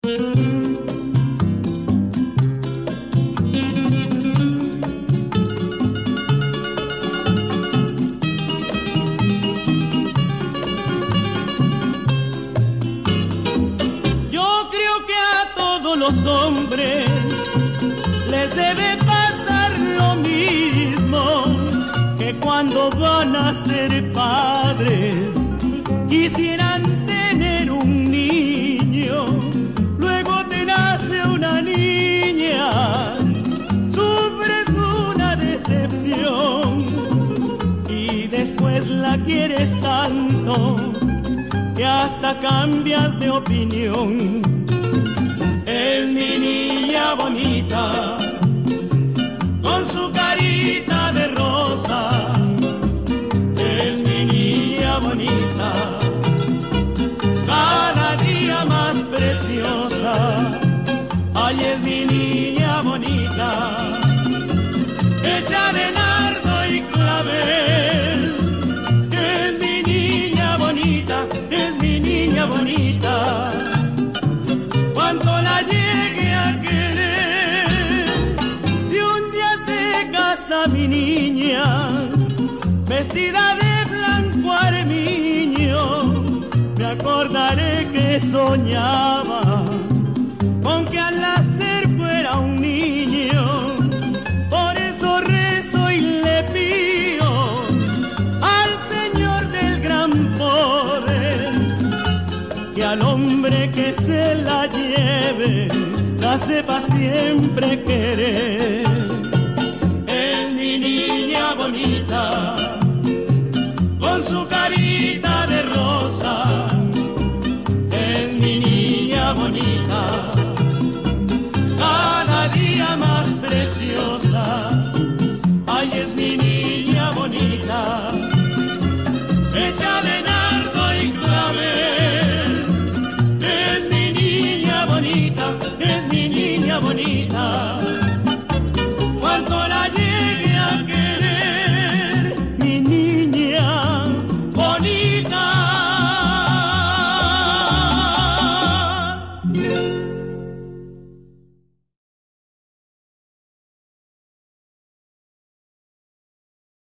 Los hombres les debe pasar lo mismo, que cuando van a ser padres quisieran tener un niño, luego te nace una niña, sufres una decepción y después la quieres tanto que hasta cambias de opinión. Es mi niña bonita, con su carita de rosa. Es mi niña bonita, cada día más preciosa. Ay, es mi niña bonita, hecha de nardo y clavel. Es mi niña bonita, es mi niña bonita. Cuánto la llegue a querer, si un día se casa mi niña, vestida de blanco armiño, me acordaré que soñaba con que al nacer fuera un niño. Por eso rezo y le pido al Señor del gran poder que al hombre que se la lleve la sepa siempre querer. Es mi niña bonita, con su carita de rosa. Es mi niña bonita,